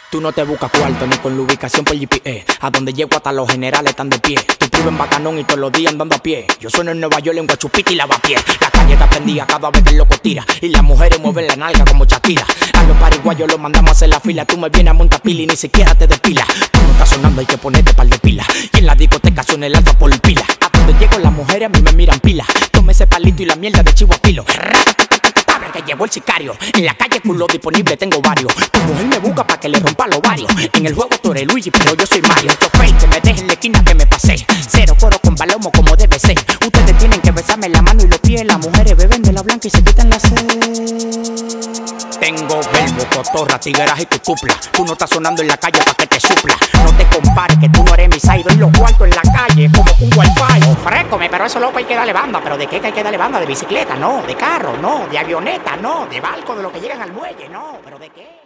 Tú no te buscas cuarto ni con la ubicación por GPS. A donde llego hasta los generales están de pie. Tú vives en Bacanón y todos los días andando a pie. Yo sueno en Nueva York en Guachupita y Lavapié. La calle está prendida cada vez que el loco tira. Y las mujeres mueven la nalga como Shakira. A los pariguayos los mandamos a hacer la fila. Tú me vienes a montar pila y ni siquiera te depilas. Tú no estás sonando, hay que ponerte par de pila. Y en la discoteca suena el alfa por pila. A donde llego las mujeres a mí me miran pila. Tome ese palito y la mierda de chivo a pilo. Que llevó el sicario. En la calle culo disponible tengo varios. Tu mujer me busca pa' que le rompa los varios. En el juego tú eres Luigi pero yo soy Mario. Yo fake que me dejen en la esquina que me pasé. Cero coro con balomo como debe ser. Ustedes tienen que besarme la mano y los pies. Las mujeres beben de la blanca y se quitan la sed. Tengo verbo, cotorra, tigueras y tu cupla. Tú no estás sonando en la calle pa' que te supla. No te compares que tú no eres mi side. Y los cuartos en la calle como un wifi. Ofrécome, pero eso loco hay que darle banda. ¿Pero de qué que hay que darle banda? ¿De bicicleta? No. ¿De carro? No. ¿De avioneta? No. ¿De barco? ¿De lo que llegan al muelle? No. ¿Pero de qué?